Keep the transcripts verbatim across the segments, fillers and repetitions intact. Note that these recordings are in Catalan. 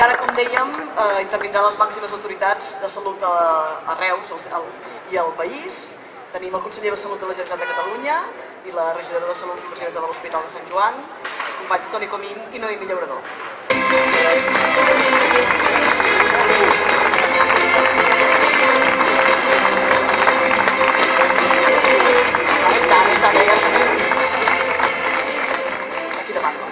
ara, com dèiem, intervindran les màximes autoritats de salut a Reus i al país. Tenim el conseller de Salut de la Generalitat de Catalunya i la regidora de Salut i presidenta de l'Hospital de Sant Joan, els companys Toni Comín i Noemí Llaurador. Aquí davant.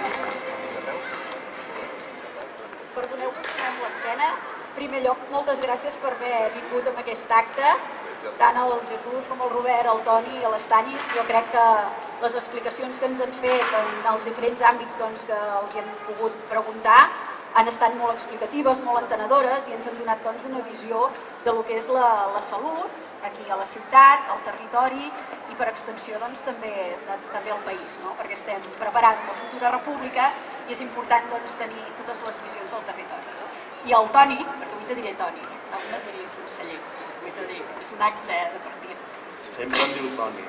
Perdoneu que us fem l'escena. En primer lloc, moltes gràcies per haver vingut a aquest acte. Tant el Jesús com el Robert, el Toni i l'Estanis, jo crec que les explicacions que ens han fet en els diferents àmbits que els hem pogut preguntar han estat molt explicatives, molt entenedores i ens han donat una visió del que és la salut aquí a la ciutat, al territori i per extensió també al país, perquè estem preparant una futura república i és important tenir totes les visions del territori. I el Toni, perquè avui te diré Toni, avui no et diré conseller, avui te diré, és un acte de partit. Sempre em diu Toni.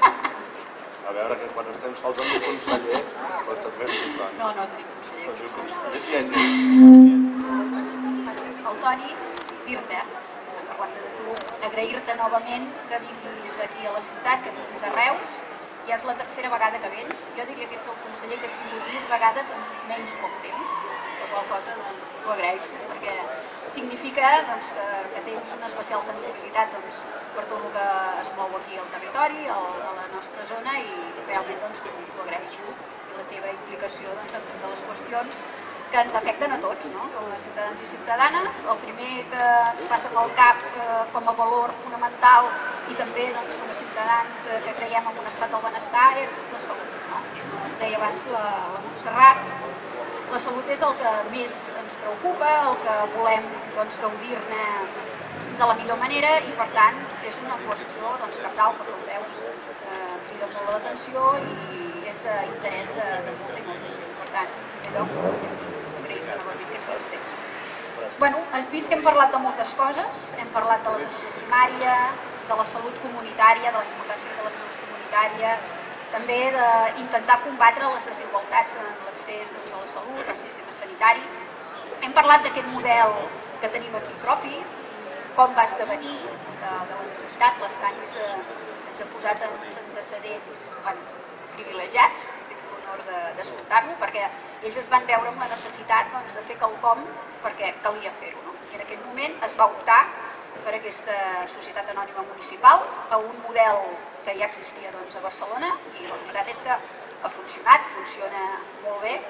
A veure, que quan estem sols amb el conseller, però també em diu Toni. No, no et dic conseller. Sí, ja entenc. El Toni, dir-te, a part de tu, agrair-te novament que vinguis aquí a la ciutat, que vinguis a Reus. Ja és la tercera vegada que vens. Jo diria que ets el conseller que has vingut més vegades en menys poc temps. La qual cosa t'ho agraeixo, perquè significa que tens una especial sensibilitat per tot el que es mou aquí al territori, a la nostra zona, i realment t'ho agraeixo. I la teva implicació en totes les qüestions que ens afecten a tots, com a ciutadans i ciutadanes. El primer que ens passa pel cap com a valor fonamental i també com a ciutadans que creiem en un estat del benestar és la salut. Deia abans la Montserrat, la salut és el que més ens preocupa, el que volem gaudir-ne de la millor manera i per tant és una qüestió cabdal que com veus crida molt l'atenció i és d'interès de molta i molta gent. Per tant, en primer lloc, agrair-te novament que sigui sempre. Bé, has vist que hem parlat de moltes coses, hem parlat de l'atenció primària, de la salut comunitària, de la importància de la salut comunitària, també d'intentar combatre les desigualtats en l'accés a la salut, al sistema sanitari. Hem parlat d'aquest model que tenim aquí propi, com va esdevenir, de la necessitat, l'Estanis ens ha posat en uns antecedents privilegiats, he tingut l'honor d'escoltar-lo, perquè ells es van veure amb la necessitat de fer quelcom perquè calia fer-ho. I en aquell moment es va optar per aquesta societat anònima municipal, a un model que ja existia a Barcelona, i la veritat és que ha funcionat, funciona molt bé,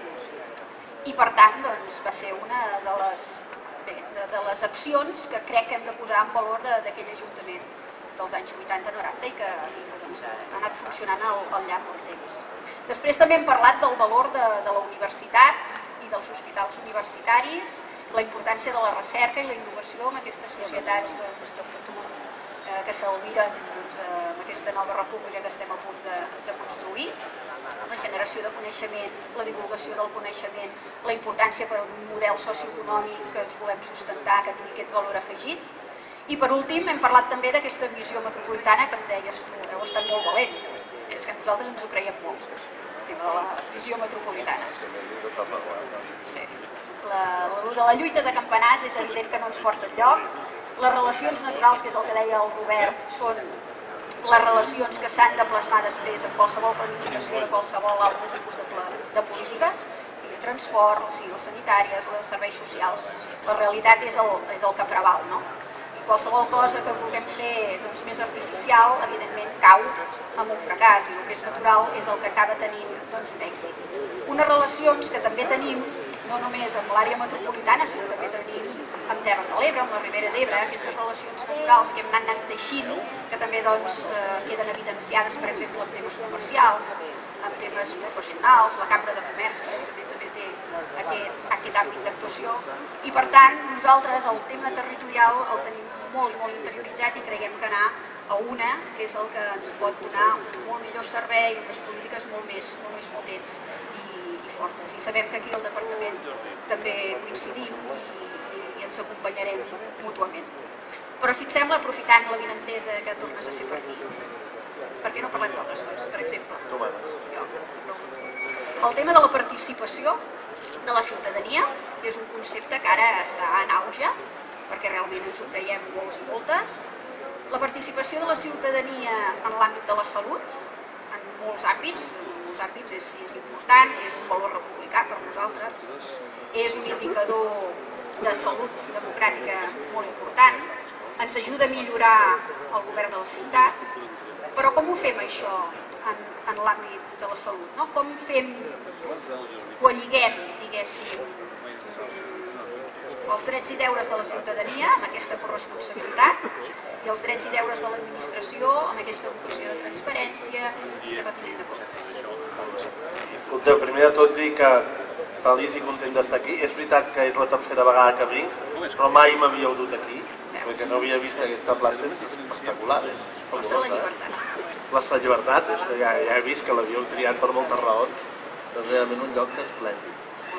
i per tant va ser una de les accions que crec que hem de posar en valor d'aquell Ajuntament dels anys vuitanta noranta i que ha anat funcionant al llarg del temps. Després també hem parlat del valor de la universitat i dels hospitals universitaris, la importància de la recerca i la innovació en aquestes societats de futur que s'albiren en aquesta nova república que estem a punt de construir, la generació de coneixement, la divulgació del coneixement, la importància per a un model socioeconòmic que ens volem sustentar, que tingui aquest valor afegit. I per últim hem parlat també d'aquesta visió metropolitana que em deies tu, heu estat molt valents, és que nosaltres ens ho creiem molt, el tema de la visió metropolitana. La lluita de campanars és evident que no ens porta enlloc. Les relacions naturals, que és el que deia el Robert, són les relacions que s'han de plasmar després en qualsevol planificació de qualsevol altre tipus de polítiques, sigui el transport, sigui les sanitàries, els serveis socials. La realitat és el que preval, no? I qualsevol cosa que vulguem fer més artificial, evidentment, cau amb un fracàs, i el que és natural és el que acaba tenint un èxit. Unes relacions que també tenim no només amb l'àrea metropolitana, sinó també tenim amb Terres de l'Ebre, amb la Ribera d'Ebre, aquestes relacions naturals que hem anat teixint, que també queden evidenciades, per exemple, en temes comercials, en temes professionals, la Cambra de Comerç precisament també té aquest àmbit d'actuació, i per tant nosaltres el tema territorial el tenim molt i molt interioritzat i creiem que anar a una és el que ens pot donar un molt millor servei, unes polítiques molt més potents i fortes. I sabem que aquí al departament també coincidim i ens acompanyarem mútuament. Però si et sembla, aprofitant l'avinentesa que tornes a ser per aquí, per què no parlem d'altres coses, per exemple? El tema de la participació de la ciutadania, que és un concepte que ara està en auge, perquè realment ens ho creiem molts i moltes. La participació de la ciutadania en l'àmbit de la salut, en molts àmbits, en molts àmbits és, és important, és un valor republicà per nosaltres, és un indicador de salut democràtica molt important, ens ajuda a millorar el govern de la ciutat, però com ho fem això en, en l'àmbit de la salut? No? Com fem, ho lliguem, diguéssim, els drets i deures de la ciutadania amb aquesta corresponsabilitat i els drets i deures de l'administració amb aquesta vocació de transparència i de patiment de comptes. Escolteu, primer de tot dir que feliç i content d'estar aquí. És veritat que és la tercera vegada que vinc, però mai m'havíeu dut aquí, perquè no havia vist aquesta plaça, és espectacular. És Plaça de la Llibertat. Plaça de Llibertat, és que ja, ja he vist que l'havíeu triat per moltes raons, és realment un lloc esplèndid.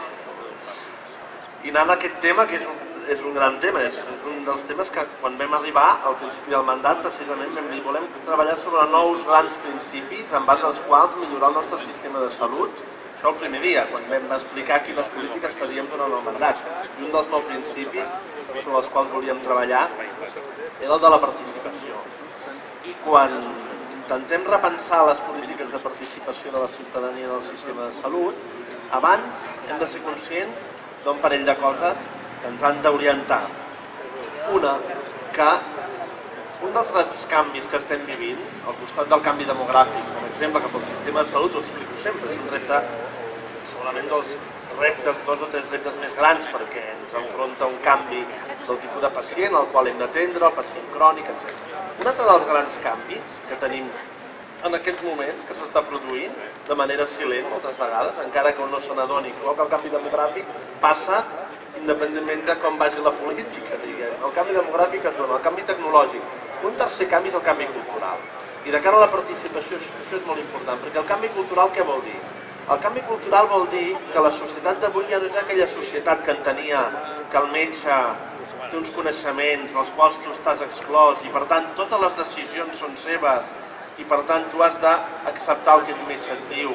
I anant a aquest tema, que és un, és un gran tema, és, és un dels temes que quan vam arribar al principi del mandat, precisament vam dir volem treballar sobre nous grans principis en base als quals millorar el nostre sistema de salut. Això el primer dia, quan vam explicar quines polítiques faríem durant el mandat. I un dels nous principis sobre els quals volíem treballar era el de la participació. I quan intentem repensar les polítiques de participació de la ciutadania en el sistema de salut, abans hem de ser conscients d'un parell de coses que ens han d'orientar. Una, que un dels grans canvis que estem vivint, al costat del canvi demogràfic, per exemple, cap al sistema de salut, ho explico sempre, és un repte, segurament dels reptes, dos o tres reptes més grans, perquè ens enfronta un canvi del tipus de pacient al qual hem d'atendre, el pacient crònic, etcètera. Un altre dels grans canvis que tenim en aquest moment, que s'està produint, de manera silent moltes vegades, encara que un no se n'adoni, que el canvi demogràfic passa independentment de com vagi la política, diguem. El canvi demogràfic es dona, el canvi tecnològic. Un tercer canvi és el canvi cultural. I de cara a la participació, això és molt important, perquè el canvi cultural què vol dir? El canvi cultural vol dir que la societat d'avui ja no és aquella societat que entenia que el metge té uns coneixements dels quals tu estàs exclòs i per tant totes les decisions són seves i per tant tu has d'acceptar el que el metge et diu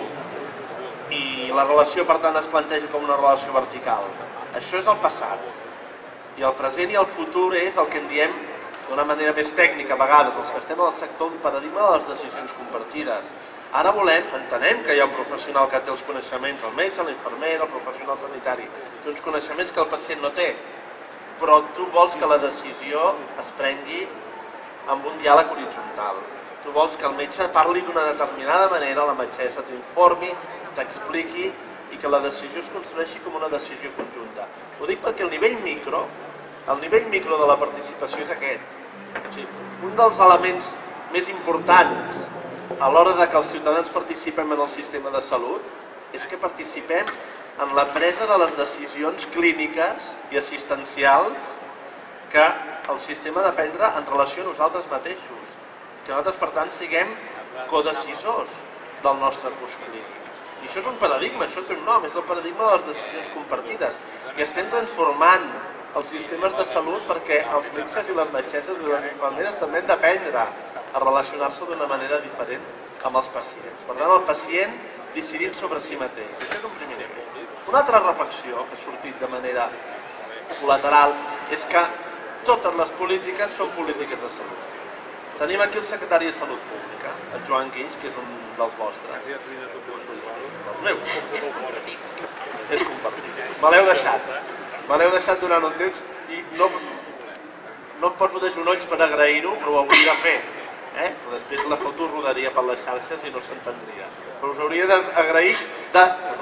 i la relació per tant es planteja com una relació vertical. Això és el passat. I el present i el futur és el que en diem d'una manera més tècnica a vegades, els que estem al sector, el paradigma de les decisions compartides. Ara volem, entenem que hi ha un professional que té els coneixements, el metge, l'infermer, el professional sanitari, té uns coneixements que el pacient no té, però tu vols que la decisió es prengui amb un diàleg horitzontal. Tu vols que el metge parli d'una determinada manera, la metgessa t'informi, t'expliqui i que la decisió es construeixi com una decisió conjunta. Ho dic perquè el nivell micro, el nivell micro de la participació és aquest. O sigui, un dels elements més importants a l'hora de que els ciutadans participem en el sistema de salut és que participem en la presa de les decisions clíniques i assistencials que el sistema ha de prendre en relació a nosaltres mateixos. Que nosaltres, per tant, siguem codecisors del nostre curs clínic. I això és un paradigma, això té un nom, és el paradigma de les decisions compartides. I estem transformant els sistemes de salut perquè els metges i les metgesses i les infermeres també han d'aprendre a relacionar-se d'una manera diferent amb els pacients. Per tant, el pacient decidint sobre si mateix. Això és un primer nivell. Una altra reflexió que ha sortit de manera col·lateral és que totes les polítiques són polítiques de salut. Tenim aquí el secretari de Salut Pública, el Joan Guix, que és un dels vostres. Els meus. És compartit. És compartit. Me l'heu deixat. Me l'heu deixat durant un temps i no, no em poso de genolls per agrair-ho, però ho hauria de fer. Eh? Després la foto rodaria per les xarxes i no s'entendria. Però us hauria d'agrair de...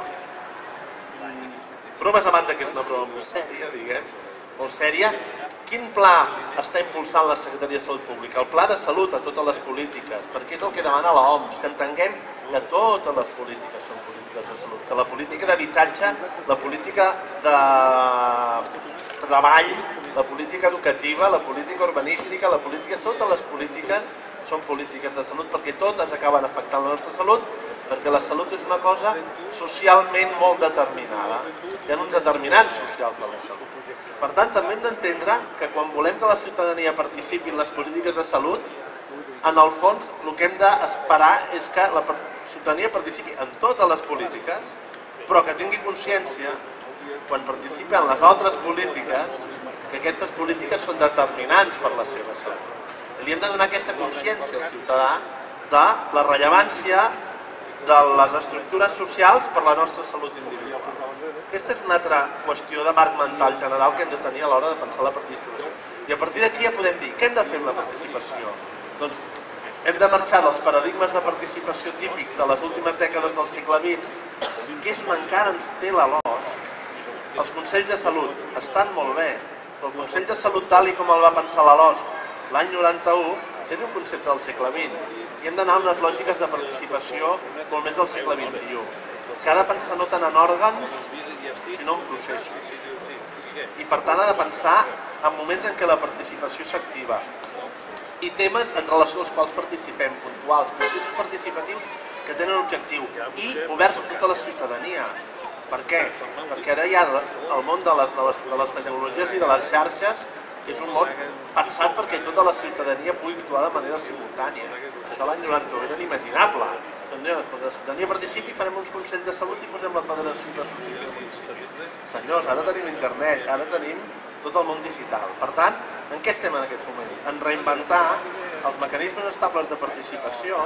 Bromes a banda, que és una broma molt sèria, diguem, molt sèria. Quin pla està impulsant la Secretaria de Salut Pública? El pla de salut a totes les polítiques, perquè és el que demana l'O M S, que entenguem que totes les polítiques són polítiques de salut, que la política d'habitatge, la política de treball, la política educativa, la política urbanística, la política, totes les polítiques són polítiques de salut perquè totes acaben afectant la nostra salut, perquè la salut és una cosa socialment molt determinada. Hi ha un determinant social de la salut. Per tant, també hem d'entendre que quan volem que la ciutadania participi en les polítiques de salut, en el fons el que hem d'esperar és que la ciutadania participi en totes les polítiques, però que tingui consciència quan participa en les altres polítiques, que aquestes polítiques són determinants per la seva salut. Li hem de donar aquesta consciència al ciutadà de la rellevància de les estructures socials per la nostra salut individual. Aquesta és una altra qüestió de marc mental general que hem de tenir a l'hora de pensar la participació. I a partir d'aquí ja podem dir, què hem de fer amb la participació? Doncs hem de marxar dels paradigmes de participació típics de les últimes dècades del segle vint, que és on encara ens té la L O S. Els Consells de Salut estan molt bé, però el Consell de Salut, tal com el va pensar la L O S l'any noranta-u, és un concepte del segle vint. I hem d'anar amb unes lògiques de participació molt més del segle vint-i-u, que ha de pensar no tant en òrgans, sinó en processos. I per tant ha de pensar en moments en què la participació s'activa i temes en relació als quals participem, puntuals, processos participatius que tenen un objectiu i oberts a tota la ciutadania. Per què? Perquè ara hi ha el món de les, de les tecnologies i de les xarxes, que és un món pensat perquè tota la ciutadania pugui actuar de manera simultània. Això l'any noranta-u era inimaginable. Quan la ciutadania participi farem uns consells de salut i posem la Federació d'Associacions. Senyors, ara tenim internet, ara tenim tot el món digital. Per tant, en què estem en aquests moments? En reinventar els mecanismes estables de participació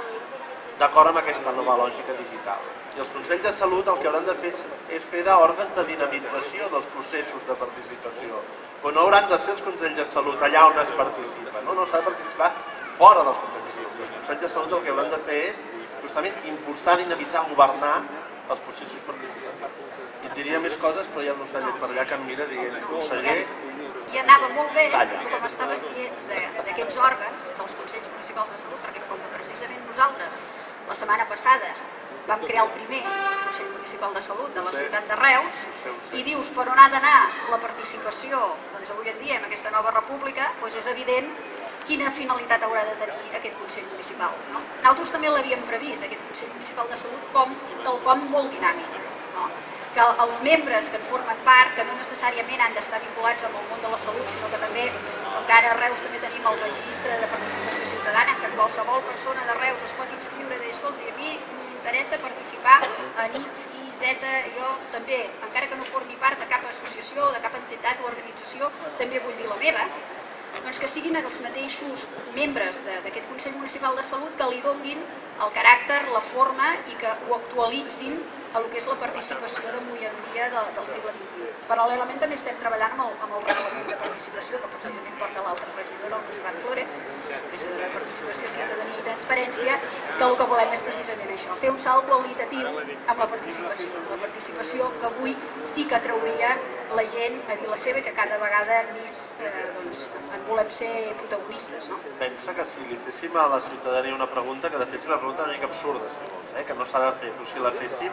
d'acord amb aquesta nova lògica digital. I els Consells de Salut el que hauran de fer és fer d'òrgans de dinamització dels processos de participació. Però no hauran de ser els Consells de Salut allà on es participa. No, no s'ha de participar fora dels Consells de Salut. Els Consells de Salut el que hauran de fer és justament impulsar, dinamitzar, governar els processos participatius. I et diria més coses, però hi ha un ocellet per allà que em mira dient, conseller... I anava molt bé, com estaves dient, d'aquests òrgans, dels Consells Municipals de Salut, perquè com precisament nosaltres, la setmana passada, vam crear el primer Consell Municipal de Salut de la ciutat de Reus, i dius per on ha d'anar la participació, doncs avui en dia, en aquesta nova república, doncs és evident quina finalitat haurà de tenir aquest Consell Municipal. Nosaltres també l'havíem previst, aquest Consell Municipal de Salut, com quelcom molt dinàmic. Que els membres que en formen part, que no necessàriament han d'estar vinculats amb el món de la salut, sinó que també, encara a Reus també tenim el registre de participació ciutadana, que qualsevol persona de Reus es pot inscriure i dir, escolta, a mi m'interessa participar en X, Y, Z, jo també, encara que no formi part de cap associació, de cap entitat o organització, també vull dir la meva, doncs que siguin els mateixos membres d'aquest Consell Municipal de Salut que li donin el caràcter, la forma i que ho actualitzin a el que és la participació d'avui en dia del, del segle vint-i-u. Paral·lelament també estem treballant amb el, amb el reglament de participació que precisament porta l'altra regidora, el Montserrat Flores, regidora de Participació, Ciutadania i Transparència, que el que volem és precisament això, fer un salt qualitatiu amb la participació, la participació que avui sí que atrauria la gent a dir la seva i que cada vegada més eh, doncs, en volem ser protagonistes. No? Pensa que si li féssim a la ciutadania una pregunta, que de fet és una pregunta una mica absurda, segons, eh? que no s'ha de fer, però si la féssim,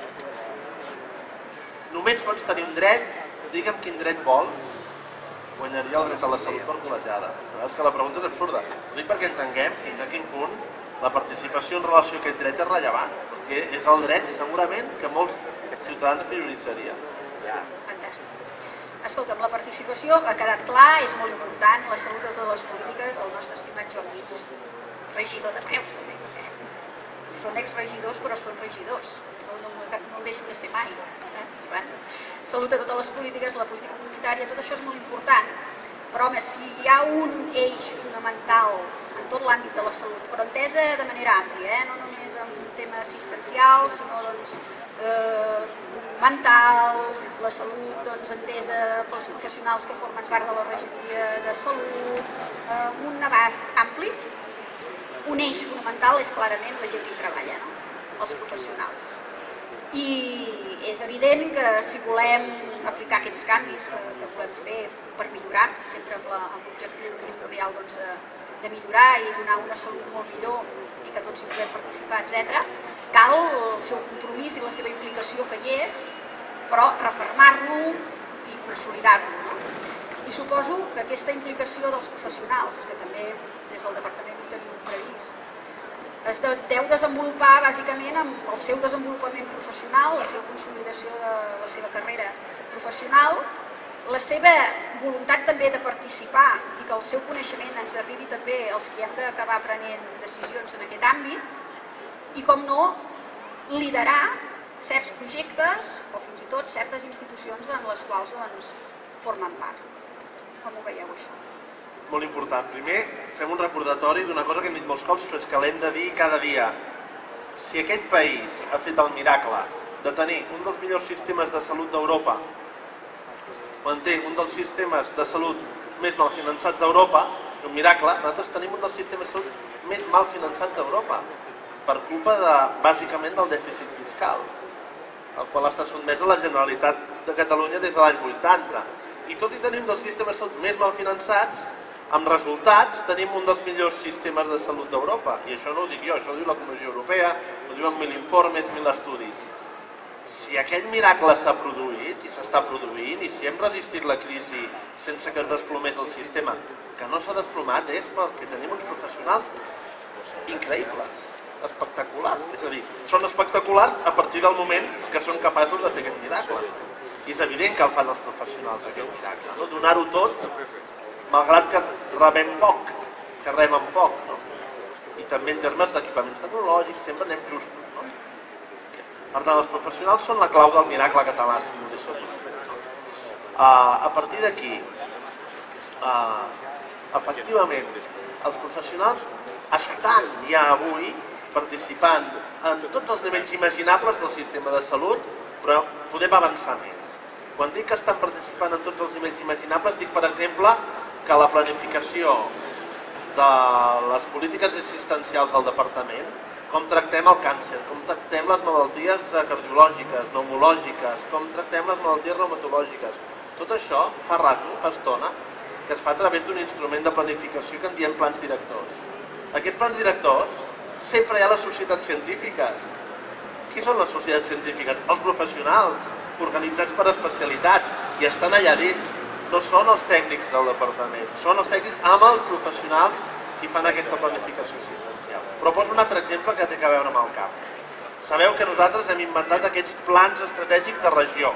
només pots tenir un dret, digue'm quin dret vols, guanyaria el dret a la salut per col·legiada. És que la pregunta és absurda. Ho dic perquè entenguem fins a quin punt la participació en relació a aquest dret és rellevant, perquè és el dret segurament que molts ciutadans prioritzarien. Fantàstic. Escolta'm, la participació ha quedat clar, és molt important, la salut de totes les polítiques, el nostre estimat Joan Guix, regidor de Reus també. Són exregidors però són regidors, no, no, no ho deixen de ser mai. Eh? Bueno, salut a totes les polítiques, la política comunitària, tot això és molt important, però home, si hi ha un eix fonamental en tot l'àmbit de la salut, però entesa de manera àmplia, eh? No només en tema assistencial, sinó doncs, eh, mental, la salut doncs, entesa pels professionals que formen part de la regidoria de salut, eh, un abast ampli. Un eix fonamental és clarament la gent que hi treballa, no? Els professionals. I és evident que si volem aplicar aquests canvis que, que volem fer per millorar, sempre amb l'objectiu primordial doncs, de, de millorar i donar una salut molt millor i que tots hi puguem participar, etcètera, cal el seu compromís i la seva implicació que hi és, però refermar-lo i consolidar-lo. No? I suposo que aquesta implicació dels professionals, que també des del departament ho tenim previst, es deu desenvolupar bàsicament amb el seu desenvolupament professional, la seva consolidació de la seva carrera professional, la seva voluntat també de participar i que el seu coneixement ens arribi també als que hem d'acabar prenent decisions en aquest àmbit i, com no, liderar certs projectes o fins i tot certes institucions en les quals formen part. Com ho veieu, això? Molt important. Primer, fem un recordatori d'una cosa que hem dit molts cops, però és que l'hem de dir cada dia. Si aquest país ha fet el miracle de tenir un dels millors sistemes de salut d'Europa, quan té un dels sistemes de salut més mal finançats d'Europa, és un miracle, nosaltres tenim un dels sistemes de salut més mal finançats d'Europa, per culpa, de, bàsicament, del dèficit fiscal, el qual està sotmès a la Generalitat de Catalunya des de l'any vuitanta. I tot i tenir un dels sistemes de salut més mal finançats, amb resultats tenim un dels millors sistemes de salut d'Europa. I això no ho dic jo, això ho diu la Comissió Europea, ho diuen mil informes, mil estudis. Si aquell miracle s'ha produït i s'està produint, i si hem resistit la crisi sense que es desplomés el sistema, que no s'ha desplomat és perquè tenim uns professionals increïbles, espectaculars. És a dir, són espectaculars a partir del moment que són capaços de fer aquest miracle. I és evident que el fan els professionals, aquest miracle, no? Donar-ho tot, malgrat que rebem poc, que reben poc, no? I també en termes d'equipaments tecnològics, sempre anem justos, no? Per tant, els professionals són la clau del miracle català, si m'ho deixo dir. Uh, a partir d'aquí, uh, efectivament, els professionals estan ja avui participant en tots els nivells imaginables del sistema de salut, però podem avançar més. Quan dic que estan participant en tots els nivells imaginables, dic, per exemple, que la planificació de les polítiques assistencials del departament, com tractem el càncer, com tractem les malalties cardiològiques, pneumològiques, com tractem les malalties reumatològiques. Tot això fa rato, fa estona, que es fa a través d'un instrument de planificació que en diem plans directors. Aquests plans directors sempre hi ha les societats científiques. Qui són les societats científiques? Els professionals, organitzats per especialitats, i estan allà dins. No són els tècnics del departament, són els tècnics amb els professionals qui fan aquesta planificació assistencial. Però poso un altre exemple que té a veure amb el camp. Sabeu que nosaltres hem inventat aquests plans estratègics de regió.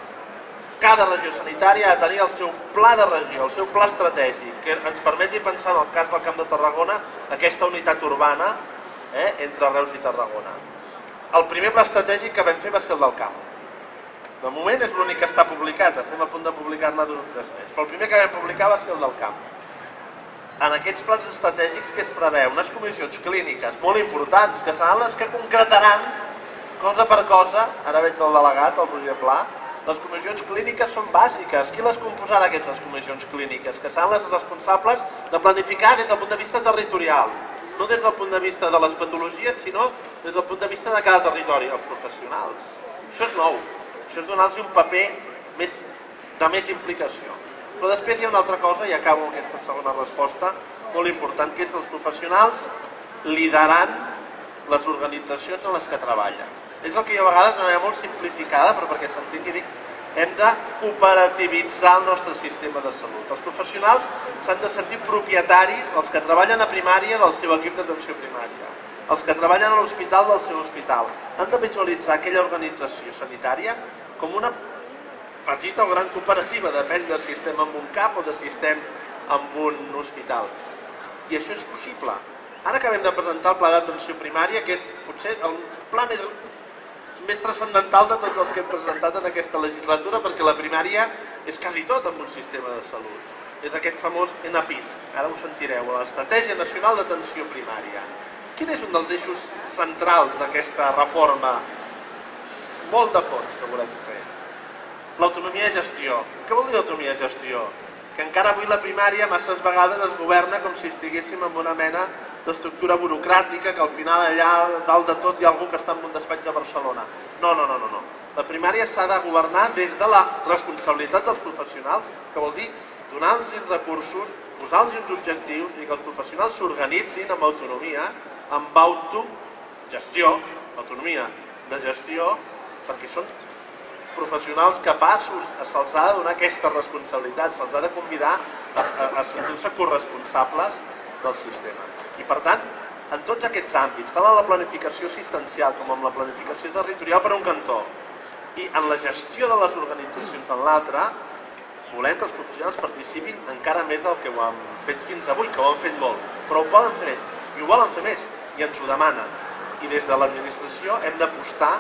Cada regió sanitària ha de tenir el seu pla de regió, el seu pla estratègic, que ens permeti pensar, en el cas del Camp de Tarragona, aquesta unitat urbana eh, entre Reus i Tarragona. El primer pla estratègic que vam fer va ser el del camp. De moment és l'únic que està publicat, estem a punt de publicar-ne d'un o tres més, però el primer que vam publicar va ser el del camp. En aquests plans estratègics que es preveu unes comissions clíniques molt importants, que seran les que concretaran cosa per cosa, ara veig el delegat, el Roger Pla, les comissions clíniques són bàsiques. Qui les composarà, aquestes comissions clíniques? Que seran les responsables de planificar des del punt de vista territorial, no des del punt de vista de les patologies, sinó des del punt de vista de cada territori, els professionals. Això és nou, això és donar-los un paper més, de més implicació. Però després hi ha una altra cosa, i acabo aquesta segona resposta, molt important, que és els professionals liderant les organitzacions en les que treballen. És el que jo a vegades, de manera molt simplificada, però perquè s'entengui, dic, hem de cooperativitzar el nostre sistema de salut. Els professionals s'han de sentir propietaris, els que treballen a primària, del seu equip d'atenció primària, els que treballen a l'hospital, del seu hospital. Han de visualitzar aquella organització sanitària com una petita o gran cooperativa, depèn de si estem en un cap o de si estem en un hospital. I això és possible. Ara acabem de presentar el pla d'atenció primària, que és potser el pla més, més transcendental de tots els que hem presentat en aquesta legislatura, perquè la primària és quasi tot en un sistema de salut. És aquest famós ENAPIS, ara ho sentireu, l'Estratègia Nacional d'Atenció Primària. Quin és un dels eixos centrals d'aquesta reforma molt de fons que volem fer? L'autonomia de gestió. Què vol dir l'autonomia de gestió? Que encara avui la primària masses vegades es governa com si estiguéssim en una mena d'estructura burocràtica, que al final allà dalt de tot hi ha algú que està en un despatx de Barcelona. No, no, no, no. La primària s'ha de governar des de la responsabilitat dels professionals, que vol dir donar-los recursos, posar-los uns objectius i que els professionals s'organitzin amb autonomia, amb autogestió, autonomia de gestió, perquè són professionals capaços, se'ls ha de donar aquesta responsabilitat, se'ls ha de convidar a, a, a sentir-se corresponsables del sistema. I per tant, en tots aquests àmbits, tant en la planificació assistencial com en la planificació territorial per un cantó i en la gestió de les organitzacions en l'altre, volem que els professionals participin encara més del que ho han fet fins avui, que ho han fet molt, però ho poden fer més, i ho volen fer més, i ens ho demanen. I des de l'administració hem d'apostar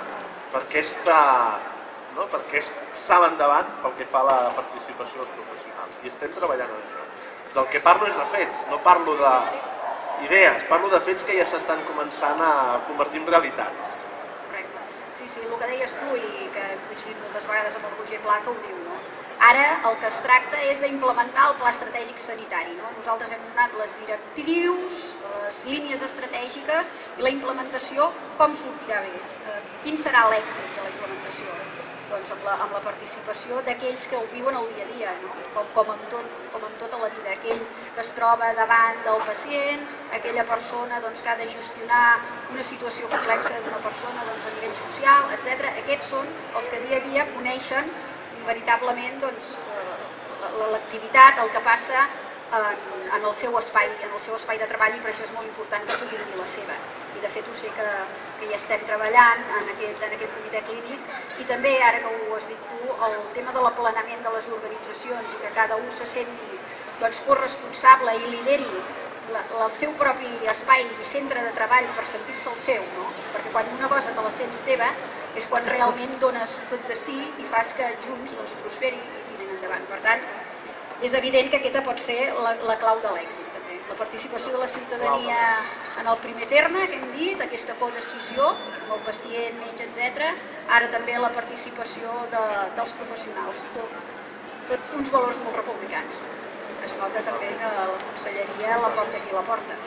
per aquesta, no? per aquest salt endavant pel que fa a la participació dels professionals. I estem treballant en això. Del que parlo és de fets, no parlo d'idees, parlo de fets que ja s'estan començant a convertir en realitats. Correcte. Sí, sí, el que deies tu i que he coincidit moltes vegades amb el Roger Pla que ho diu, no? Ara el que es tracta és d'implementar el pla estratègic sanitari. No? Nosaltres hem donat les directrius, les línies estratègiques i la implementació, com sortirà bé? Eh, quin serà l'èxit de la implementació? Doncs amb la, amb la participació d'aquells que ho viuen el dia a dia, no? com, com, amb tot, com amb tota la vida. Aquell que es troba davant del pacient, aquella persona doncs, que ha de gestionar una situació complexa d'una persona doncs, a nivell social, etcètera. Aquests són els que dia a dia coneixen veritablement doncs, l'activitat, el que passa en, en, el seu espai, en el seu espai de treball, i per això és molt important que puguin dir la seva. I de fet ho sé que, que hi estem treballant en aquest, en aquest comitè clínic, i també, ara que ho has dit tu, el tema de l'aplanament de les organitzacions i que cada un se senti doncs, corresponsable i lideri la, el seu propi espai i centre de treball per sentir-se el seu, no? Perquè quan una cosa te la sents teva és quan realment dones tot de si i fas que junts doncs, prosperi i tirin endavant. Per tant, és evident que aquesta pot ser la, la clau de l'èxit, també. La participació de la ciutadania en el primer terme, que hem dit, aquesta codecisió amb el pacient, metge, etcètera. Ara també la participació de, dels professionals, tot, tot uns valors molt republicans. Es nota també que la conselleria la porta aquí a la porta.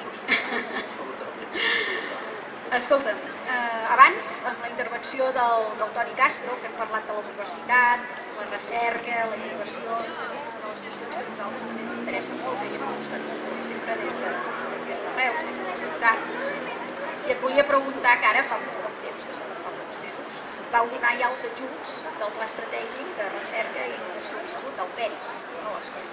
Escolta'm, eh, abans, en la intervenció del, del Toni Castro, que hem parlat de la universitat, la recerca, la innovació, és una de les qüestions que a nosaltres també ens interessa molt, que hi hem gustat molt, sempre des de, des de Reus, des de la ciutat. I et volia preguntar que ara fa poc temps, que fa pocs mesos, vau donar ja els ajuts del Pla Estratègic de Recerca i Innovació en Salut, del PERIS, no l'Òscar.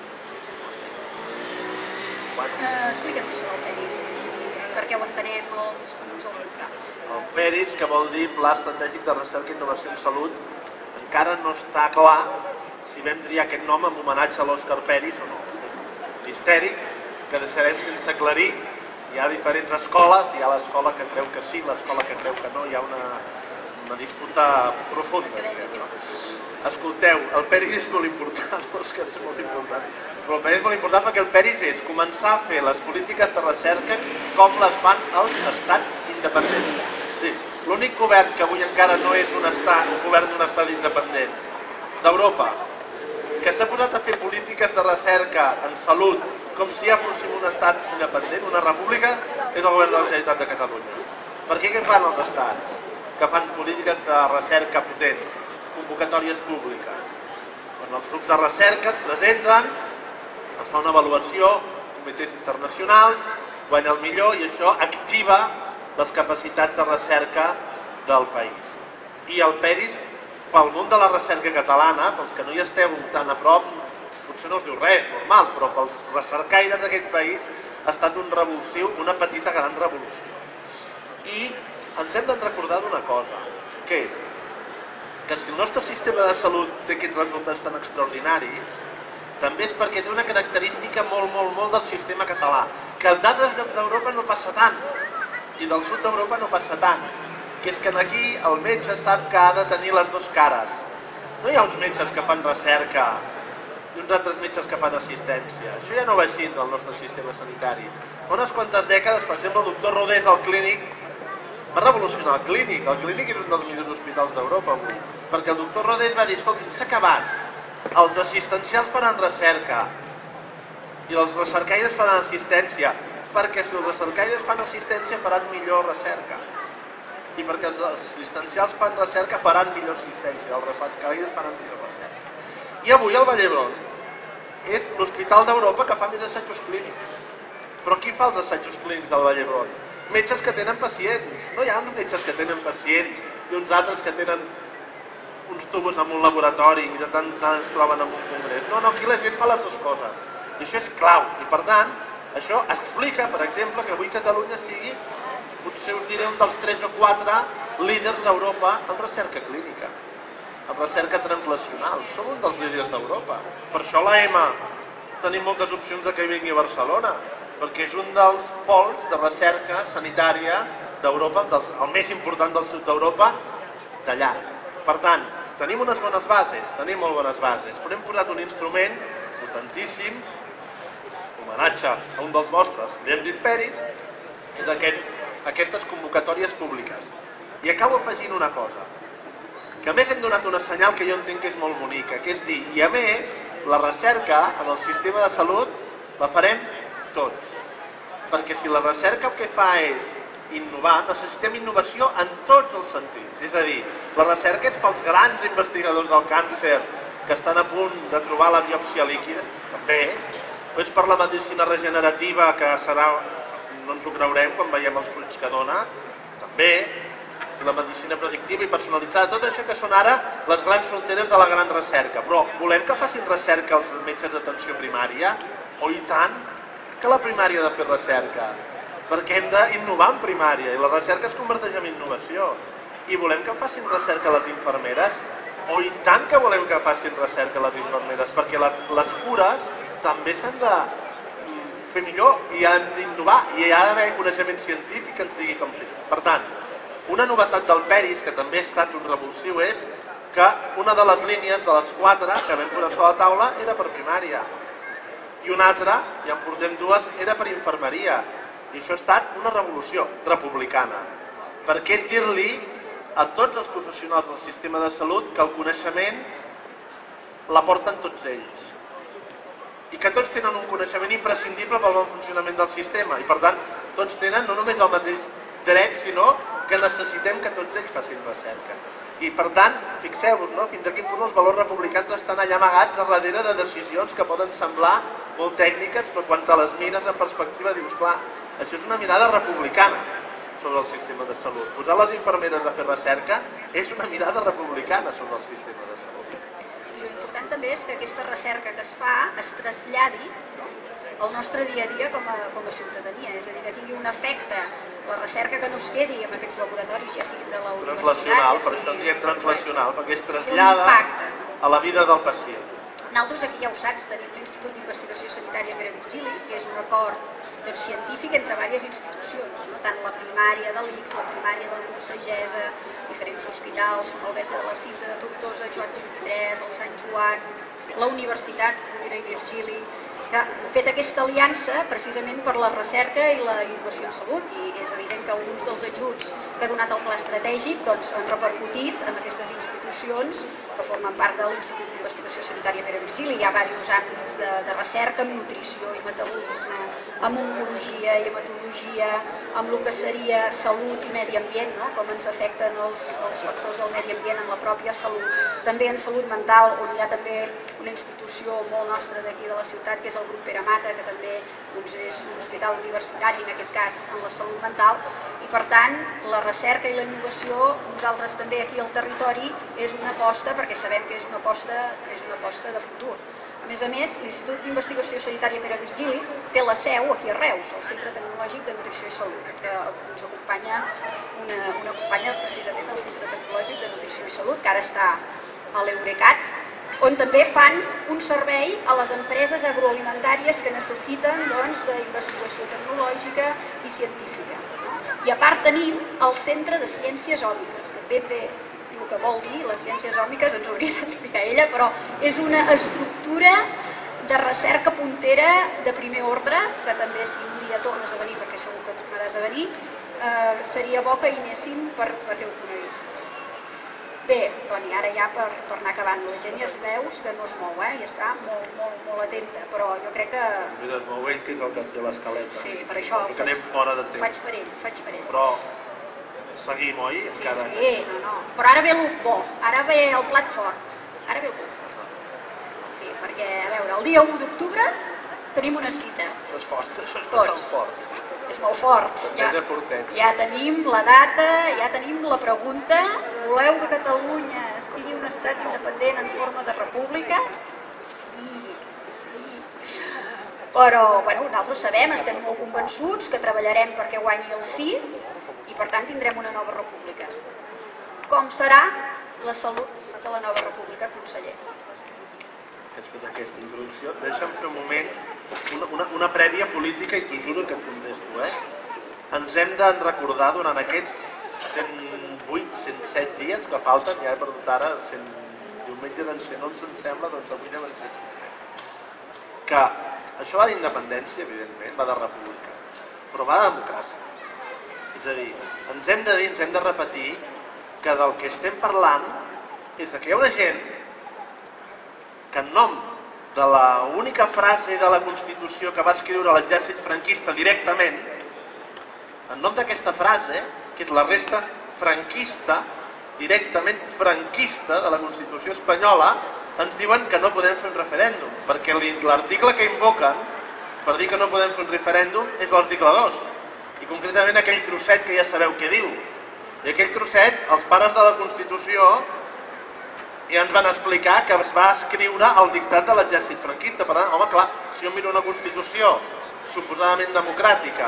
Eh, Explica'ns això del PERIS, perquè ho entenem els comuns o els grans. El PERIS, que vol dir Pla Estratègic de Recerca i Innovació en Salut, encara no està clar si vam triar aquest nom en homenatge a l'Òscar Peris o no. Misteri que deixarem sense aclarir. Hi ha diferents escoles, hi ha l'escola que creu que sí, l'escola que creu que no, hi ha una, una disputa profunda. No? Escolteu, el PERIS és molt important, l'Òscar és molt important. Però el PERIS és molt important perquè el PERIS és començar a fer les polítiques de recerca com les fan els estats independents. Sí, l'únic govern que avui encara no és un, estat, un govern d'un estat independent d'Europa, que s'ha posat a fer polítiques de recerca en salut com si ja fóssim un estat independent, una república, és el govern de la Generalitat de Catalunya. Per què què fan els estats? Que fan polítiques de recerca potents, convocatòries públiques. Quan els grups de recerca es presenten, es fa una avaluació, comitès internacionals, guanya el millor i això activa les capacitats de recerca del país. I el PERIS, pel món de la recerca catalana, pels que no hi esteu tan a prop, potser no us diu res, normal, però pels recercaires d'aquest país ha estat un revulsiu, una petita gran revolució. I ens hem de recordar d'una cosa, que és que si el nostre sistema de salut té aquests resultats tan extraordinaris, també és perquè té una característica molt, molt, molt del sistema català, que en d'altres llocs d'Europa no passa tant, i del sud d'Europa no passa tant, que és que aquí el metge sap que ha de tenir les dues cares. No hi ha uns metges que fan recerca i uns altres metges que fan assistència. Això ja no va així del nostre sistema sanitari. Fa unes quantes dècades, per exemple, el doctor Rodés al clínic va revolucionar el clínic. El clínic és un dels millors hospitals d'Europa avui, perquè el doctor Rodés va dir, escolta, s'ha acabat. Els assistencials faran recerca i els recercaires faran assistència, perquè si els recercaires fan assistència faran millor recerca i perquè els assistencials fan recerca faran millor assistència, els recercaires faran millor recerca. I avui el Vall d'Hebron és l'hospital d'Europa que fa més assajos clínics. Però qui fa els assajos clínics del Vall d'Hebron? Metges que tenen pacients. No hi ha uns metges que tenen pacients i uns altres que tenen uns tubos en un laboratori i de tant en tant es troben en un congrés. No, no, aquí la gent fa les dues coses. I això és clau. I per tant, això explica, per exemple, que avui Catalunya sigui, potser us diré, un dels tres o quatre líders d'Europa en recerca clínica, en recerca translacional. Som un dels líders d'Europa. Per això l'A E M A tenim moltes opcions de que vingui a Barcelona, perquè és un dels pols de recerca sanitària d'Europa, el més important del sud d'Europa, d'allà. Per tant, tenim unes bones bases, tenim molt bones bases, però hem posat un instrument potentíssim, homenatge a un dels vostres, l'hem dit Peris, que és aquest, aquestes convocatòries públiques. I acabo afegint una cosa, que a més hem donat una senyal que jo entenc que és molt bonica, que és dir, i a més, la recerca en el sistema de salut la farem tots. Perquè si la recerca el que fa és innovar, necessitem innovació en tots els sentits. És a dir, la recerca és pels grans investigadors del càncer que estan a punt de trobar la biòpsia líquida, també, però és per la medicina regenerativa que serà, no ens ho creurem quan veiem els fruits que dona, també, la medicina predictiva i personalitzada, tot això que són ara les grans fronteres de la gran recerca. Però volem que facin recerca els metges d'atenció primària? O i tant que la primària ha de fer recerca, perquè hem d'innovar en primària i la recerca es converteix en innovació. I volem que facin recerca les infermeres? O i tant que volem que facin recerca les infermeres, perquè les cures també s'han de fer millor i han d'innovar i hi ha d'haver coneixement científic que ens digui com fer. Per tant, una novetat del Peris, que també ha estat un revulsiu, és que una de les línies de les quatre que vam posar sobre la taula era per primària i una altra, ja en portem dues, era per infermeria. I això ha estat una revolució republicana, perquè és dir-li a tots els professionals del sistema de salut que el coneixement l'aporten tots ells i que tots tenen un coneixement imprescindible pel bon funcionament del sistema i per tant tots tenen no només el mateix dret, sinó que necessitem que tots ells facin recerca. I per tant, fixeu-vos, no? Fins a quin punt els valors republicans estan allà amagats a darrere de decisions que poden semblar molt tècniques, però quan te les mires en perspectiva dius, clar, això és una mirada republicana sobre el sistema de salut. Posar les infermeres a fer recerca és una mirada republicana sobre el sistema de salut. I l'important també és que aquesta recerca que es fa es traslladi al nostre dia a dia com a, com a ciutadania, és a dir, que tingui un efecte, la recerca que no es quedi en aquests laboratoris, ja siguin de la universitat... Translacional, per això en diem translacional, perquè es trasllada a la vida del pacient. Nosaltres aquí ja ho saps, tenim l'Institut d'Investigació Sanitària Pere Virgili, que és un acord doncs, científic entre diverses institucions, no? Tant la primària de l'I C S, la primària del Bursagesa, diferents hospitals, com el Verge de la Cinta de Tortosa, Joan vint-i-tres, el Sant Joan, la Universitat Pere Virgili, que ha fet aquesta aliança precisament per la recerca i la innovació en salut, i és evident que alguns dels ajuts que ha donat el pla estratègic doncs, han repercutit en aquestes institucions que formen part de l'Institut d'Investigació Sanitària Pere Virgili. Hi ha diversos àmbits de, de recerca en nutrició i metabolisme, en oncologia i hematologia, amb el que seria salut i medi ambient, no? Com ens afecten els, els factors del medi ambient en la pròpia salut. També en salut mental, on hi ha també una institució molt nostra d'aquí de la ciutat, que és el grup Pere Mata, que també doncs, és un hospital universitari, en aquest cas en la salut mental, i per tant la recerca i la innovació, nosaltres també aquí al territori, és una aposta, perquè sabem que és una aposta, és una aposta de futur. A més a més, l'Institut d'Investigació Sanitària Pere Virgili té la seu aquí a Reus, al Centre Tecnològic de Nutrició i Salut, que ens acompanya una, una companya precisament del Centre Tecnològic de Nutrició i Salut, que ara està a l'Eurecat, on també fan un servei a les empreses agroalimentàries que necessiten doncs, d'investigació tecnològica i científica. I a part tenim el Centre de Ciències Òmiques, que ben bé el que vol dir, les ciències òmiques ens ho hauria d'explicar ella, però és una estructura de recerca puntera de primer ordre, que també si un dia tornes a venir, perquè segur que tornaràs a venir, eh, seria bo que hi anéssim per, perquè ho coneguessis. Bé, Toni, ara ja per, per anar acabant, la gent ja es veus que no es mou, eh? I està molt, molt, molt atenta, però jo crec que... Mira, es mou ell, que és el que té l'escaleta. Sí, per això que anem fora de temps. Faig per ell, faig per ell. Però seguim, oi? Sí, Encara... sí, no, no. Però ara ve l'ús bo, ara ve el plat fort. Ara ve el plat fort. Sí, perquè, a veure, el dia u d'octubre tenim una cita. Això és fort, això és Tots. bastant fort. Sí. És molt fort. Ja, ja tenim la data, ja tenim la pregunta. Voleu que Catalunya sigui un estat independent en forma de república? Sí, sí. Però, bueno, nosaltres sabem, estem molt convençuts que treballarem perquè guanyi el sí i per tant tindrem una nova república. Com serà la salut de la nova república, conseller? Que has fet aquesta introducció. Deixa'm fer un moment, una, una, una prèvia política, i t'ho juro que et contesto, eh? Ens hem de recordar durant aquests cent vuit, cent set dies que falten, ja he perdut ara, diumenge eren cent onze, em sembla, doncs avui deuen ser cent set. Que això va d'independència, evidentment, va de república, però va de democràcia. És a dir, ens hem de dir, ens hem de repetir que del que estem parlant és que hi ha una gent que en nom de l'única frase de la Constitució que va escriure l'exèrcit franquista directament, en nom d'aquesta frase, que és la resta franquista, directament franquista de la Constitució espanyola, ens diuen que no podem fer un referèndum, perquè l'article que invoquen per dir que no podem fer un referèndum és l'article dos, i concretament aquell trosset que ja sabeu què diu. I aquell trosset, els pares de la Constitució ja ens van explicar que es va escriure al dictat de l'exèrcit franquista. Per tant, home, clar, si jo miro una Constitució suposadament democràtica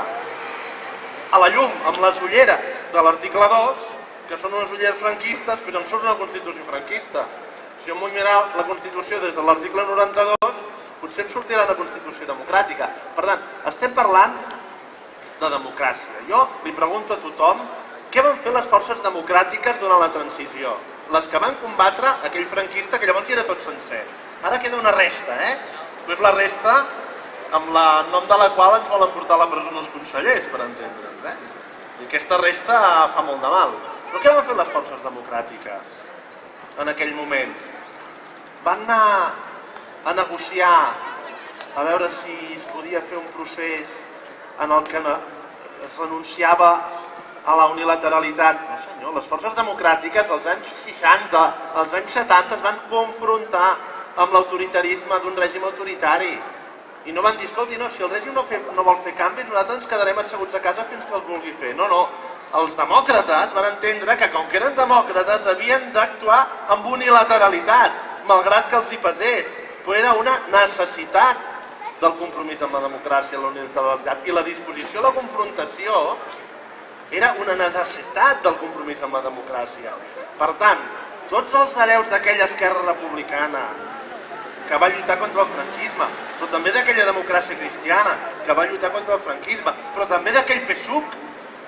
a la llum, amb les ulleres de l'article dos, que són unes ulleres franquistes, però em surt una Constitució franquista. Si jo em vull mirar la Constitució des de l'article noranta-dos, potser em sortirà una Constitució democràtica. Per tant, estem parlant de democràcia. Jo li pregunto a tothom què van fer les forces democràtiques durant la transició? Les que van combatre aquell franquista que llavors era tot sencer. Ara queda una resta, eh? És la resta amb el nom de la qual ens volen portar a la presó els consellers, per entendre'ns, eh? I aquesta resta fa molt de mal. Però què van fer les forces democràtiques en aquell moment? Van anar a negociar, a veure si es podia fer un procés en el que es renunciava a la unilateralitat. No senyor, les forces democràtiques als anys seixanta, als anys setanta es van confrontar amb l'autoritarisme d'un règim autoritari i no van dir, escolti, no, si el règim no, fer, no vol fer canvis, nosaltres ens quedarem asseguts a casa fins que els vulgui fer. No, no, els demòcrates van entendre que com que eren demòcrates havien d'actuar amb unilateralitat, malgrat que els hi pesés, però era una necessitat del compromís amb la democràcia, la unilateralitat, i la disposició a la confrontació era una necessitat del compromís amb la democràcia. Per tant, tots els hereus d'aquella esquerra republicana que va lluitar contra el franquisme, però també d'aquella democràcia cristiana que va lluitar contra el franquisme, però també d'aquell P S U C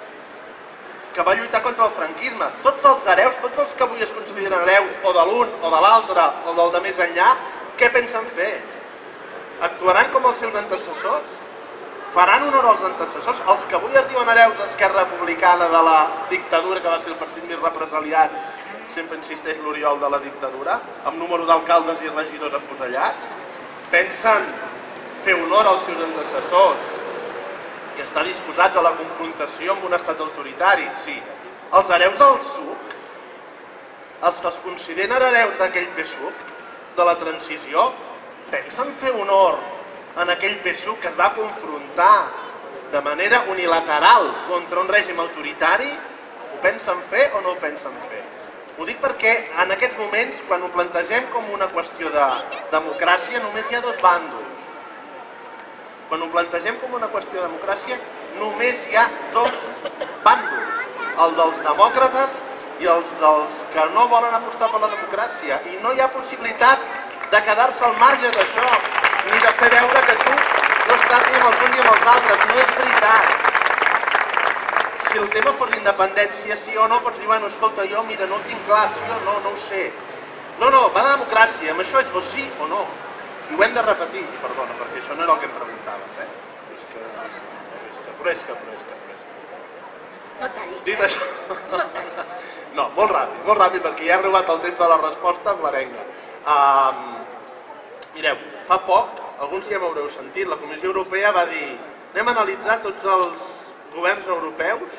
que va lluitar contra el franquisme, tots els hereus, tots els que avui es consideren hereus o de l'un o de l'altre o del de més enllà, què pensen fer? Actuaran com els seus antecessors? Faran honor als antecessors? Els que avui es diuen hereus d'Esquerra Republicana de la dictadura, que va ser el partit més represaliat, sempre insisteix l'Oriol, de la dictadura, amb número d'alcaldes i regidors afusellats, pensen fer honor als seus antecessors i estar disposats a la confrontació amb un estat autoritari? Sí. Els hereus del P S U C, els que es consideren hereus d'aquell P S U C, de la transició, pensen fer honor en aquell P S U C que es va confrontar de manera unilateral contra un règim autoritari? Ho pensen fer o no ho pensen fer? Ho dic perquè en aquests moments, quan ho plantegem com una qüestió de democràcia, només hi ha dos bàndols. Quan ho plantegem com una qüestió de democràcia, només hi ha dos bàndols. El dels demòcrates i els dels que no volen apostar per la democràcia. I no hi ha possibilitat de quedar-se al marge d'això, ni de fer veure que tu no estàs ni amb els uns ni amb els altres. No és veritat. Si el tema fos independència, sí o no, pots dir, bueno, escolta, jo, mira, no ho tinc clar, sí o no, no ho sé. No, no, va de democràcia, amb això és o sí o no. I ho hem de repetir, perdona, perquè això no era el que em preguntaves, eh? És que, és que, fresca, fresca, fresca. No tallis. Dit això... No, molt ràpid, molt ràpid, perquè ja ha arribat el temps de la resposta amb l'arenga. Um, mireu, fa poc, alguns ja m'haureu sentit, la Comissió Europea va dir anem a analitzar tots els governs europeus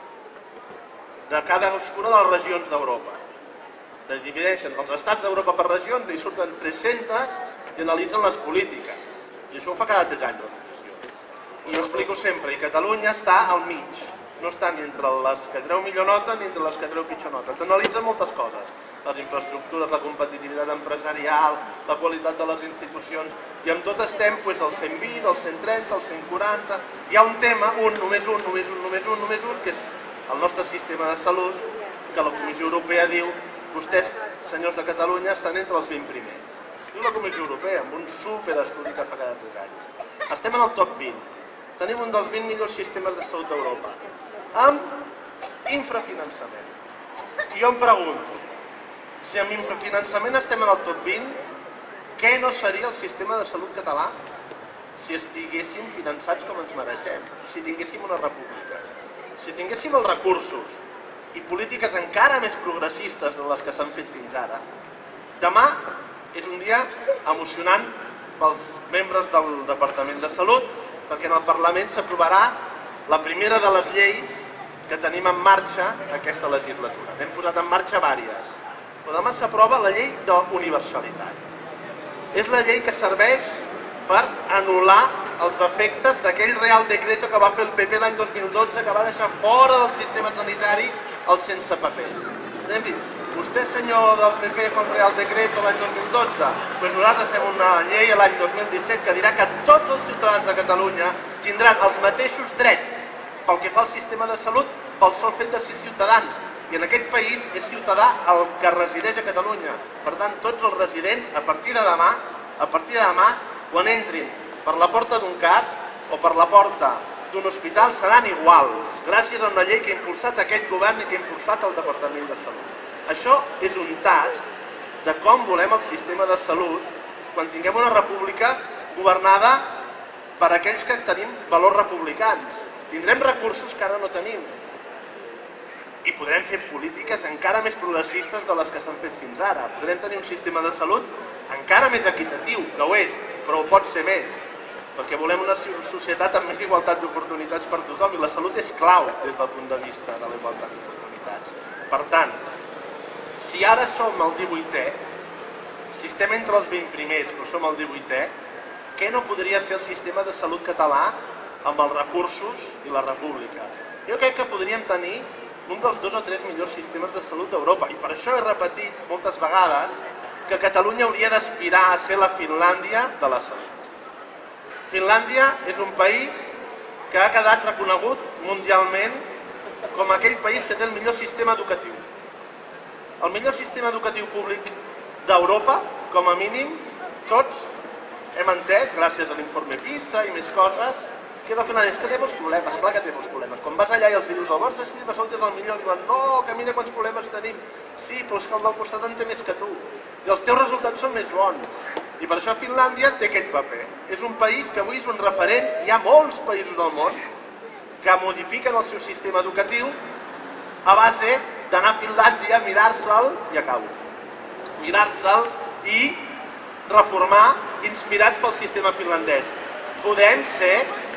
de cadascuna de les regions d'Europa. Divideixen els estats d'Europa per regions, li surten tres-centes i analitzen les polítiques. I això ho fa cada tres anys la Comissió. I ho explico sempre, i Catalunya està al mig. No està ni entre les que treu millor nota ni entre les que treu pitjor nota. T'analitzen moltes coses. Les infraestructures, la competitivitat empresarial, la qualitat de les institucions, i amb tot estem doncs, al cent vint, al cent trenta, al cent quaranta. Hi ha un tema, un, només un, només un, només un, només un, que és el nostre sistema de salut, que la Comissió Europea diu vostès, senyors de Catalunya, estan entre els vint primers. Diu la Comissió Europea, amb un superestudi que fa cada tres anys. Estem en el top vint. Tenim un dels vint millors sistemes de salut d'Europa, amb infrafinançament. I jo em pregunto, si amb infrafinançament estem en el top vint, què no seria el sistema de salut català si estiguéssim finançats com ens mereixem, si tinguéssim una república, si tinguéssim els recursos i polítiques encara més progressistes de les que s'han fet fins ara? Demà és un dia emocionant pels membres del Departament de Salut, perquè en el Parlament s'aprovarà la primera de les lleis que tenim en marxa aquesta legislatura. N'hem posat en marxa diverses, però demà s'aprova la llei d'universalitat. És la llei que serveix per anul·lar els efectes d'aquell Real Decreto que va fer el P P l'any dos mil dotze, que va deixar fora del sistema sanitari els sense papers. Hem dit, vostè, senyor del P P, fa un Real Decreto l'any dos mil dotze, doncs nosaltres fem una llei l'any dos mil disset que dirà que tots els ciutadans de Catalunya tindran els mateixos drets pel que fa al sistema de salut pel sol fet de ser ciutadans. I en aquest país és ciutadà el que resideix a Catalunya. Per tant, tots els residents, a partir de demà, a partir de demà, quan entrin per la porta d'un C A R o per la porta d'un hospital, seran iguals, gràcies a una llei que ha impulsat aquest govern i que ha impulsat el Departament de Salut. Això és un tast de com volem el sistema de salut quan tinguem una república governada per aquells que tenim valors republicans. Tindrem recursos que ara no tenim i podrem fer polítiques encara més progressistes de les que s'han fet fins ara. Podrem tenir un sistema de salut encara més equitatiu, que ho és, però ho pot ser més, perquè volem una societat amb més igualtat d'oportunitats per tothom i la salut és clau des del punt de vista de la igualtat d'oportunitats. Per tant, si ara som el divuitè, si estem entre els vint primers però som el divuitè, què no podria ser el sistema de salut català amb els recursos i la república? Jo crec que podríem tenir un dels dos o tres millors sistemes de salut d'Europa i per això he repetit moltes vegades que Catalunya hauria d'aspirar a ser la Finlàndia de la salut. Finlàndia és un país que ha quedat reconegut mundialment com aquell país que té el millor sistema educatiu. El millor sistema educatiu públic d'Europa, com a mínim, tots hem entès, gràcies a l'informe PISA i més coses, que la Finlàndia és que té molts problemes, clar que té molts problemes. Quan vas allà i els dius, el vostre sistema de salut és el millor, diuen, no, que mira quants problemes tenim. Sí, però és que el del costat en té més que tu. I els teus resultats són més bons. I per això Finlàndia té aquest paper. És un país que avui és un referent, hi ha molts països del món que modifiquen el seu sistema educatiu a base d'anar a Finlàndia, mirar-se'l, i acabo, mirar-se'l i reformar inspirats pel sistema finlandès. Podem ser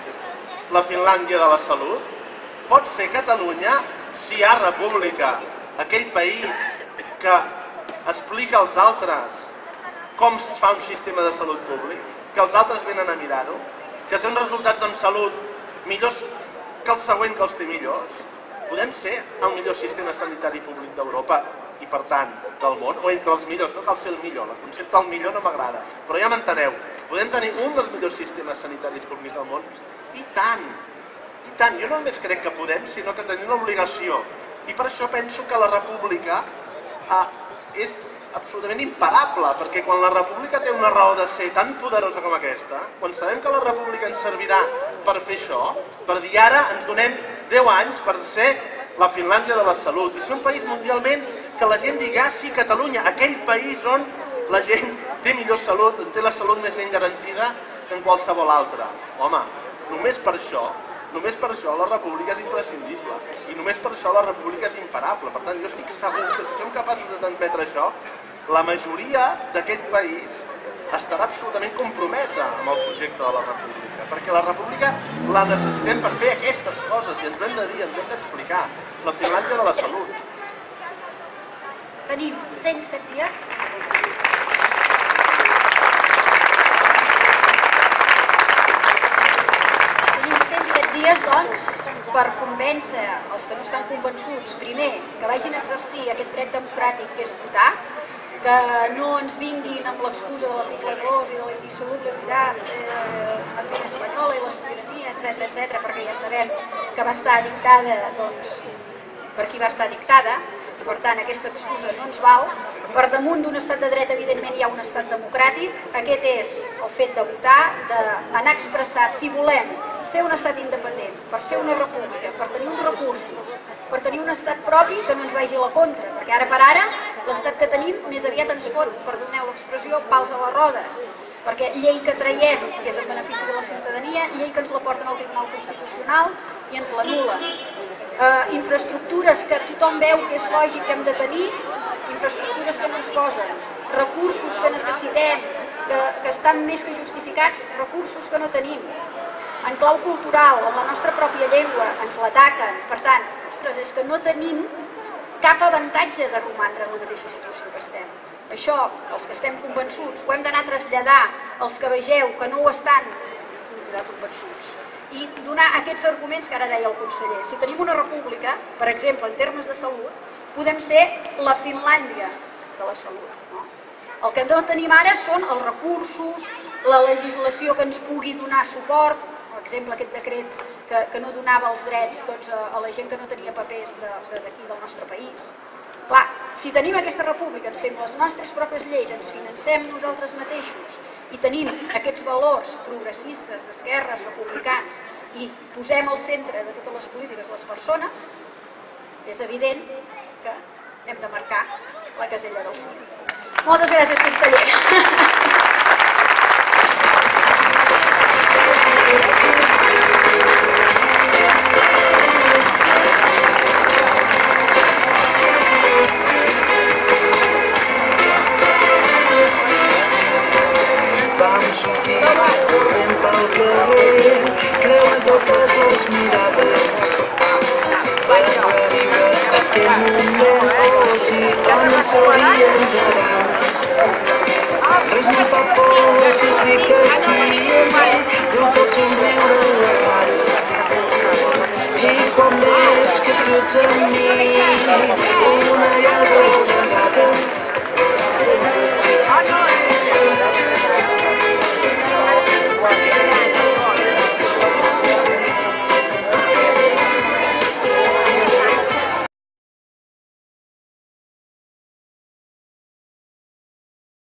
la Finlàndia de la salut? Pot ser Catalunya si hi ha república, aquell país que explica als altres com es fa un sistema de salut públic, que els altres venen a mirar-ho, que té uns resultats en salut millors que el següent que els té millors? Podem ser el millor sistema sanitari públic d'Europa i, per tant, del món, o entre els millors, no cal ser el millor, el concepte del millor no m'agrada, però ja m'enteneu, podem tenir un dels millors sistemes sanitaris públics del món? I tant, i tant, jo no només crec que podem, sinó que tenim l'obligació. I per això penso que la república eh, és absolutament imparable, perquè quan la república té una raó de ser tan poderosa com aquesta, quan sabem que la república ens servirà per fer això, per dir ara ens donem deu anys per ser la Finlàndia de la salut, i ser un país mundialment que la gent digui, ah sí, Catalunya, aquell país on la gent té millor salut, té la salut més ben garantida que en qualsevol altra. Home, només per això, només per això la república és imprescindible i només per això la república és imparable. Per tant, jo estic segur que si som capaços de transmetre això, la majoria d'aquest país estarà absolutament compromesa amb el projecte de la república, perquè la república la necessitem per fer aquestes coses i ens ho hem de dir, ens ho hem d'explicar. La Finlàndia de la salut. Tenim cent set dies. dies, doncs, per convèncer els que no estan convençuts, primer, que vagin a exercir aquest dret democràtic que és votar, que no ens vinguin amb l'excusa de l'article dos i de la indissolubilitat eh, espanyola i la sobirania, etcètera, etcètera, perquè ja sabem que va estar dictada, doncs, per qui va estar dictada, i per tant aquesta excusa no ens val. Per damunt d'un estat de dret, evidentment, hi ha un estat democràtic. Aquest és el fet de votar, d'anar a expressar si volem ser un estat independent, per ser una república, per tenir uns recursos, per tenir un estat propi que no ens vagi a la contra, perquè ara per ara l'estat que tenim més aviat ens fot, perdoneu l'expressió, pals a la roda, perquè llei que traiem, que és en benefici de la ciutadania, llei que ens la porten al Tribunal Constitucional i ens l'anul·la. Eh, infraestructures que tothom veu que és lògic que hem de tenir, infraestructures que no ens posen, recursos que necessitem, que, que estan més que justificats, recursos que no tenim. En clau cultural, en la nostra pròpia llengua, ens l'ataquen. Per tant, ostres, és que no tenim cap avantatge de romandre en la mateixa situació que estem. Això, els que estem convençuts, ho hem d'anar a traslladar als que vegeu que no ho estan convençuts. I donar aquests arguments que ara deia el conseller. Si tenim una república, per exemple, en termes de salut, podem ser la Finlàndia de la salut. No? El que no tenim ara són els recursos, la legislació que ens pugui donar suport, per exemple, aquest decret que, que no donava els drets doncs, a, a la gent que no tenia papers d'aquí de, del nostre país. Clar, si tenim aquesta república, ens fem les nostres pròpies lleis, ens financem nosaltres mateixos i tenim aquests valors progressistes, d'esquerres, republicans, i posem al centre de totes les polítiques les persones, és evident que hem de marcar la casella del sí. Moltes gràcies, conseller.